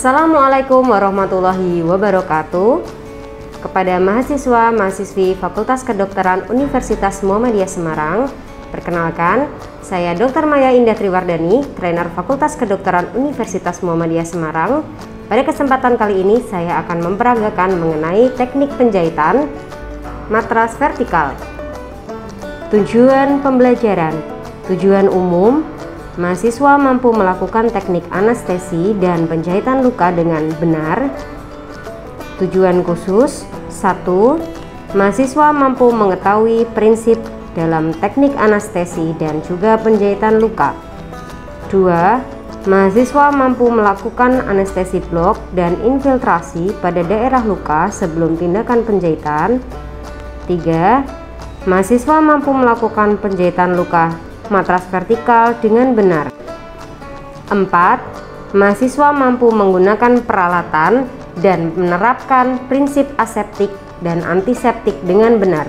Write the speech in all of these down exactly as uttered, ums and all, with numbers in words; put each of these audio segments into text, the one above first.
Assalamualaikum warahmatullahi wabarakatuh. Kepada mahasiswa-mahasiswi Fakultas Kedokteran Universitas Muhammadiyah Semarang, perkenalkan, saya dokter Maya Indah Triwardani, trainer Fakultas Kedokteran Universitas Muhammadiyah Semarang. Pada kesempatan kali ini saya akan memperagakan mengenai teknik penjahitan matras vertikal. Tujuan pembelajaran, tujuan umum, mahasiswa mampu melakukan teknik anestesi dan penjahitan luka dengan benar. Tujuan khusus, satu. Mahasiswa mampu mengetahui prinsip dalam teknik anestesi dan juga penjahitan luka. Dua. Mahasiswa mampu melakukan anestesi blok dan infiltrasi pada daerah luka sebelum tindakan penjahitan. Tiga. Mahasiswa mampu melakukan penjahitan luka matras vertikal dengan benar. Empat. Mahasiswa mampu menggunakan peralatan dan menerapkan prinsip aseptik dan antiseptik dengan benar.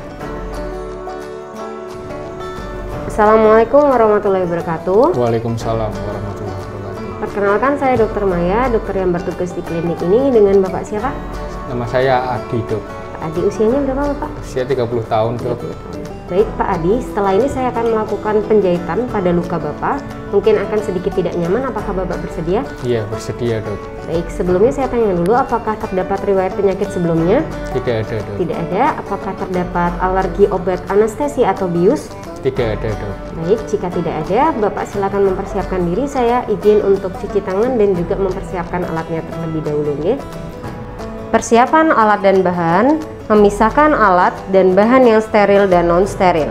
Assalamualaikum warahmatullahi wabarakatuh. Waalaikumsalam warahmatullahi wabarakatuh. Perkenalkan, saya dokter Maya, dokter yang bertugas di klinik ini. Dengan Bapak siapa? Nama saya Adi, Dok. Pak Adi, usianya berapa Bapak? Usia tiga puluh tahun, Dok. Baik Pak Adi, setelah ini saya akan melakukan penjahitan pada luka Bapak. Mungkin akan sedikit tidak nyaman, apakah Bapak bersedia? Iya, bersedia, Dok. Baik, sebelumnya saya tanya dulu, apakah terdapat riwayat penyakit sebelumnya? Tidak ada, Dok. Tidak ada. Apakah terdapat alergi obat anestesi atau bius? Tidak ada, Dok. Baik, jika tidak ada, Bapak silakan mempersiapkan diri. Saya izin untuk cuci tangan dan juga mempersiapkan alatnya terlebih dahulu, ya. Persiapan alat dan bahan. Memisahkan alat dan bahan yang steril dan non-steril.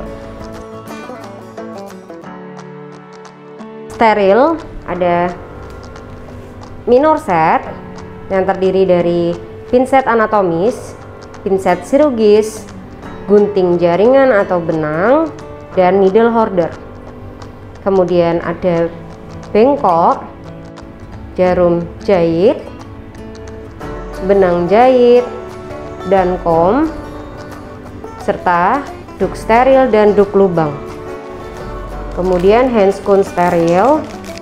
Steril ada minor set yang terdiri dari pinset anatomis, pinset chirurgis, gunting jaringan atau benang, dan needle holder. Kemudian ada bengkok, jarum jahit, benang jahit, dan kom, serta duk steril dan duk lubang. Kemudian handscone steril,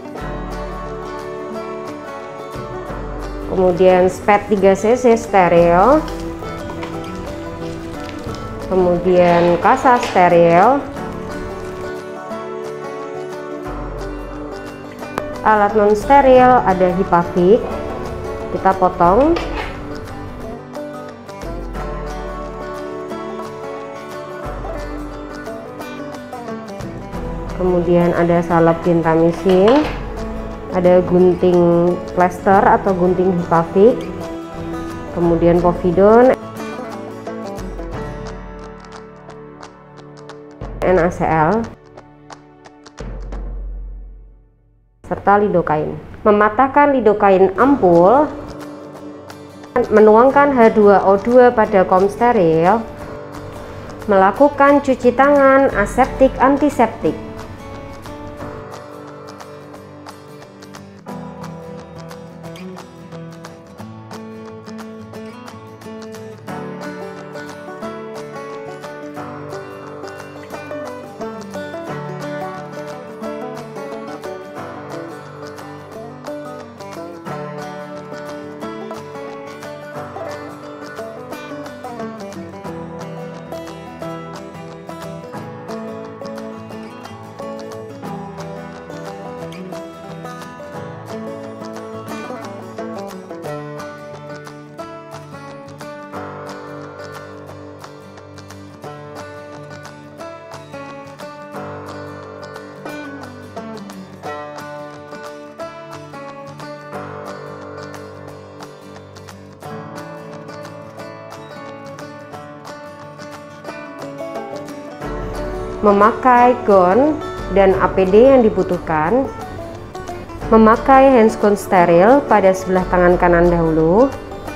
kemudian spet tiga cc steril, kemudian kasa steril, alat non steril ada hipavik, kita potong. Kemudian ada salep gentamicin, ada gunting plester atau gunting hipavik, kemudian povidone, N A C L, serta lidokain. Mematahkan lidokain ampul, menuangkan H dua O dua pada kom steril, melakukan cuci tangan aseptik antiseptik. Memakai gown dan A P D yang dibutuhkan. Memakai handscone steril pada sebelah tangan kanan dahulu.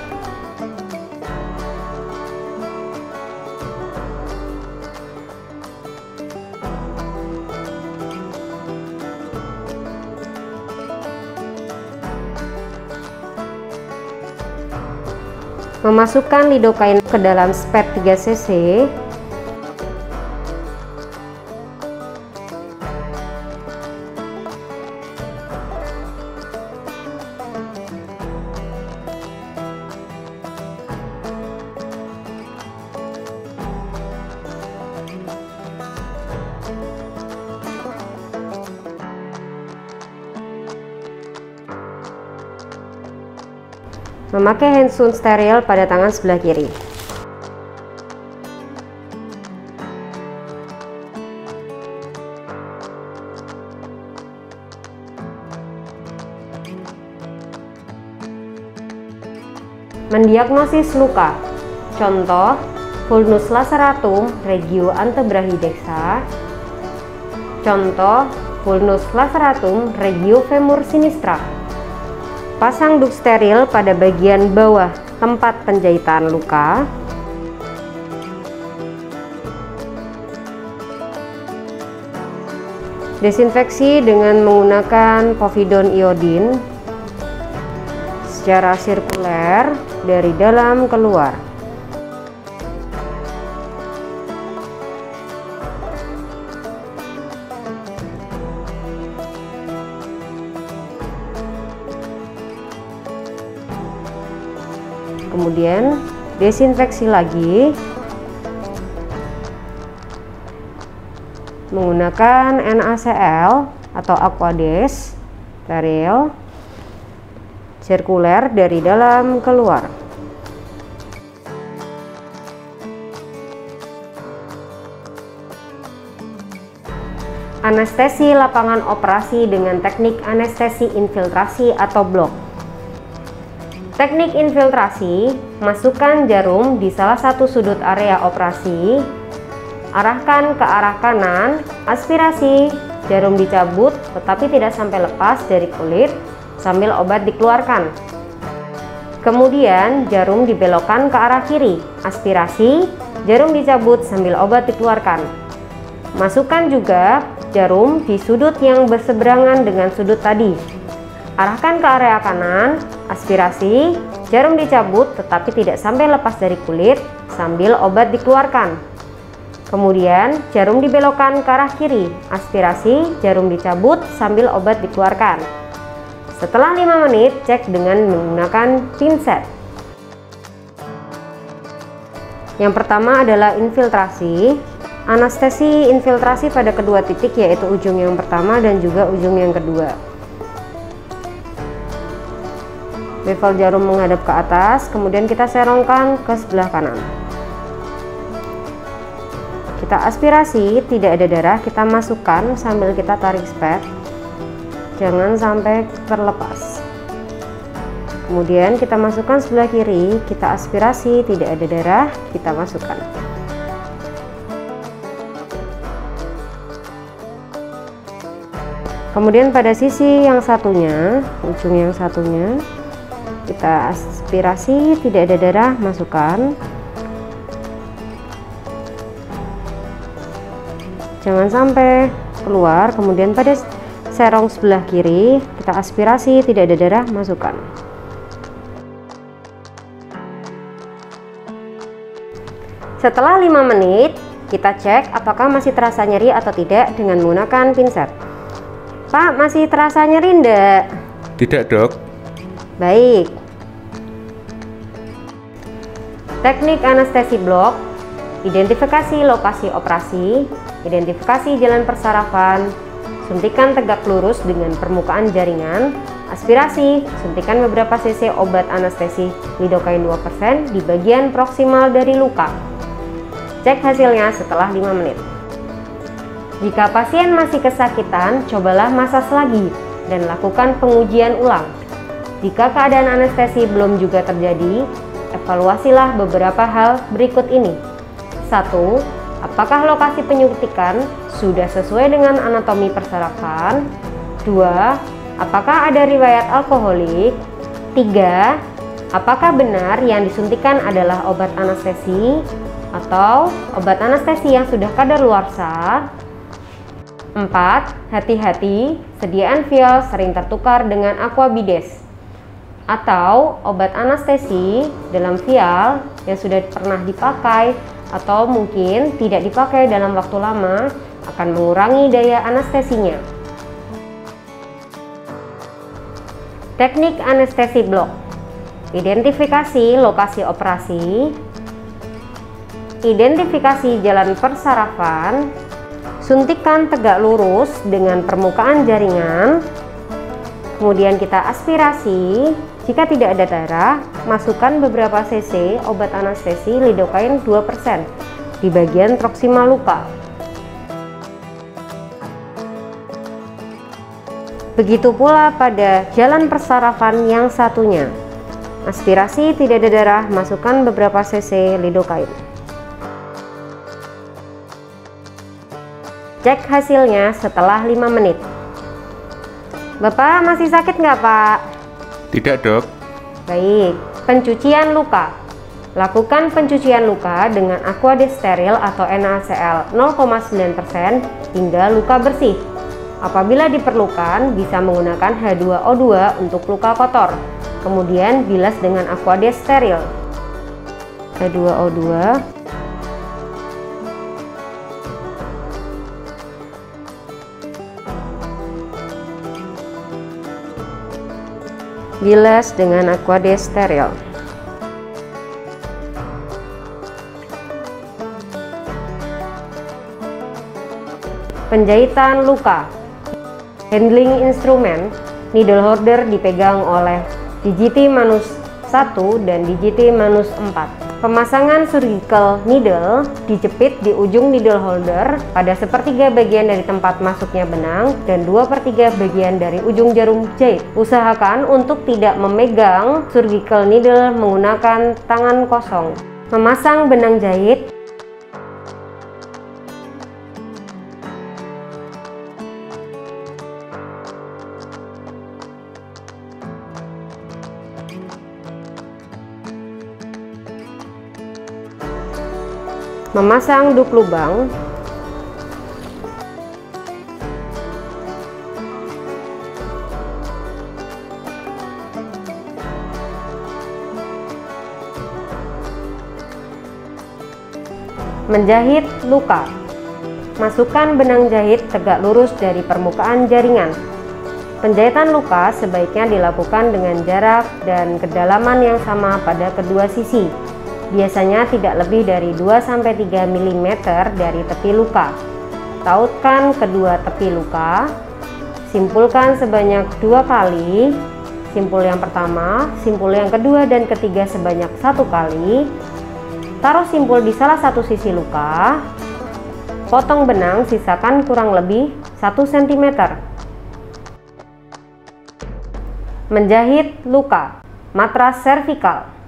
Memasukkan lidokain ke dalam spet tiga cc. Memakai handsun steril pada tangan sebelah kiri. Mendiagnosis luka. Contoh, vulnus laceratum regio antebrachidexa. Contoh, vulnus laceratum regio femur sinistra. Pasang duk steril pada bagian bawah tempat penjahitan luka. Desinfeksi dengan menggunakan povidone iodin secara sirkuler dari dalam keluar. Kemudian desinfeksi lagi menggunakan N A C L atau Aquades steril sirkuler dari dalam keluar. Anestesi lapangan operasi dengan teknik anestesi infiltrasi atau blok. Teknik infiltrasi, masukkan jarum di salah satu sudut area operasi, arahkan ke arah kanan, aspirasi, jarum dicabut tetapi tidak sampai lepas dari kulit sambil obat dikeluarkan. Kemudian jarum dibelokkan ke arah kiri, aspirasi, jarum dicabut sambil obat dikeluarkan. Masukkan juga jarum di sudut yang berseberangan dengan sudut tadi. Arahkan ke area kanan, aspirasi, jarum dicabut tetapi tidak sampai lepas dari kulit sambil obat dikeluarkan. Kemudian jarum dibelokkan ke arah kiri, aspirasi, jarum dicabut sambil obat dikeluarkan. Setelah lima menit, cek dengan menggunakan pinset. Yang pertama adalah infiltrasi. Anestesi infiltrasi pada kedua titik, yaitu ujung yang pertama dan juga ujung yang kedua. Bevel jarum menghadap ke atas, kemudian kita serongkan ke sebelah kanan. Kita aspirasi, tidak ada darah, kita masukkan sambil kita tarik spet. Jangan sampai terlepas. Kemudian kita masukkan sebelah kiri, kita aspirasi, tidak ada darah, kita masukkan. Kemudian pada sisi yang satunya, ujung yang satunya, kita aspirasi, tidak ada darah, masukkan. Jangan sampai keluar. Kemudian pada serong sebelah kiri, kita aspirasi, tidak ada darah, masukkan. Setelah lima menit, kita cek apakah masih terasa nyeri atau tidak dengan menggunakan pinset. Pak, masih terasa nyeri enggak? Tidak, dok. Baik. Teknik anestesi blok, identifikasi lokasi operasi, identifikasi jalan persarafan, suntikan tegak lurus dengan permukaan jaringan, aspirasi, suntikan beberapa cc obat anestesi lidocaine dua persen di bagian proksimal dari luka. Cek hasilnya setelah lima menit. Jika pasien masih kesakitan, cobalah masas lagi dan lakukan pengujian ulang. Jika keadaan anestesi belum juga terjadi, evaluasilah beberapa hal berikut ini. Satu, apakah lokasi penyuntikan sudah sesuai dengan anatomi persarafan? Dua, apakah ada riwayat alkoholik? Tiga, apakah benar yang disuntikan adalah obat anestesi atau obat anestesi yang sudah kadaluarsa? Empat, hati-hati, sediaan vial sering tertukar dengan aquabides atau obat anestesi dalam vial yang sudah pernah dipakai atau mungkin tidak dipakai dalam waktu lama akan mengurangi daya anestesinya. Teknik anestesi blok, identifikasi lokasi operasi, identifikasi jalan persarafan, suntikan tegak lurus dengan permukaan jaringan, kemudian kita aspirasi, Jika tidak ada darah, masukkan beberapa cc obat anestesi lidokain dua persen di bagian proksimal luka. Begitu pula pada jalan persarafan yang satunya. Aspirasi tidak ada darah, masukkan beberapa cc lidokain. Cek hasilnya setelah lima menit. Bapak masih sakit nggak, Pak? Tidak, Dok. Baik, pencucian luka. Lakukan pencucian luka dengan aqua steril atau NaCl nol koma sembilan persen hingga luka bersih. Apabila diperlukan, bisa menggunakan H dua O dua untuk luka kotor. Kemudian bilas dengan aqua steril. H dua O dua. Bilas dengan aqua steril. Penjahitan luka. Handling instrumen, needle holder dipegang oleh D J T manus satu dan D J T manus empat. Pemasangan surgical needle dijepit di ujung needle holder pada sepertiga bagian dari tempat masuknya benang dan dua per tiga bagian dari ujung jarum jahit. Usahakan untuk tidak memegang surgical needle menggunakan tangan kosong. Memasang benang jahit. Memasang dup lubang. Menjahit luka. Masukkan benang jahit tegak lurus dari permukaan jaringan. Penjahitan luka sebaiknya dilakukan dengan jarak dan kedalaman yang sama pada kedua sisi. Biasanya tidak lebih dari dua sampai tiga milimeter dari tepi luka. Tautkan kedua tepi luka. Simpulkan sebanyak dua kali. Simpul yang pertama, simpul yang kedua dan ketiga sebanyak satu kali. Taruh simpul di salah satu sisi luka. Potong benang, sisakan kurang lebih satu sentimeter. Menjahit luka. Matras servikal.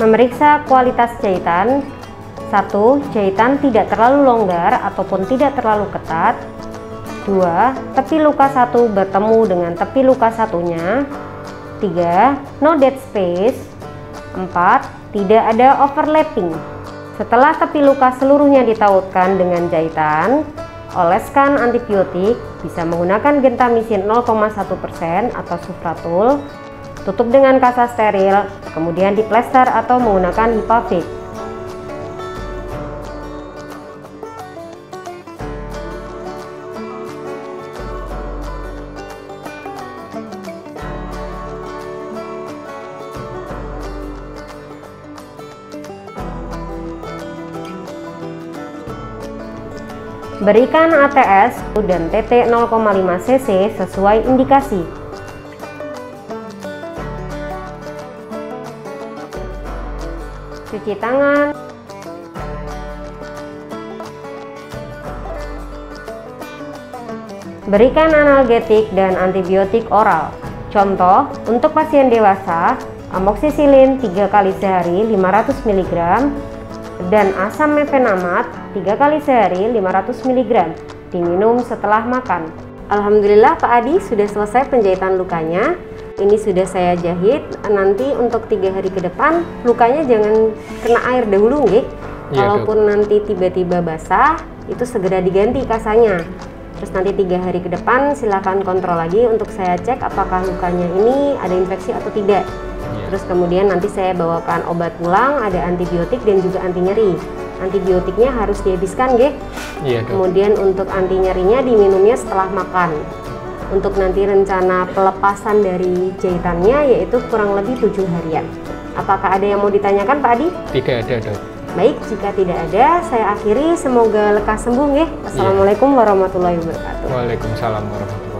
Memeriksa kualitas jahitan. Satu, jahitan tidak terlalu longgar ataupun tidak terlalu ketat. Dua, tepi luka satu bertemu dengan tepi luka satunya. Tiga, no dead space. Empat, tidak ada overlapping. Setelah tepi luka seluruhnya ditautkan dengan jahitan, oleskan antibiotik, bisa menggunakan gentamisin nol koma satu persen atau sufratul. Tutup dengan kasa steril, kemudian diplester atau menggunakan Hipavik. Berikan A T S dan T T nol koma lima cc sesuai indikasi. Cuci tangan. Berikan analgetik dan antibiotik oral. Contoh, untuk pasien dewasa, amoksisilin tiga kali sehari lima ratus miligram dan asam mefenamat tiga kali sehari lima ratus miligram diminum setelah makan. Alhamdulillah Pak Adi sudah selesai penjahitan lukanya. Ini sudah saya jahit. Nanti untuk tiga hari ke depan lukanya jangan kena air dahulu nggih. Ya, Kalaupun dok. nanti tiba-tiba basah, itu segera diganti kasanya. Terus nanti tiga hari ke depan silakan kontrol lagi untuk saya cek apakah lukanya ini ada infeksi atau tidak. Ya. Terus kemudian nanti saya bawakan obat pulang, ada antibiotik dan juga anti nyeri. Antibiotiknya harus dihabiskan nggih. Iya, dok. Kemudian untuk anti nyerinya diminumnya setelah makan. Untuk nanti rencana pelepasan dari jahitannya yaitu kurang lebih tujuh harian. Apakah ada yang mau ditanyakan Pak Adi? Tidak ada, dok. Baik, jika tidak ada, saya akhiri. Semoga lekas sembuh nggih. Assalamualaikum warahmatullahi wabarakatuh. Waalaikumsalam warahmatullahi wabarakatuh.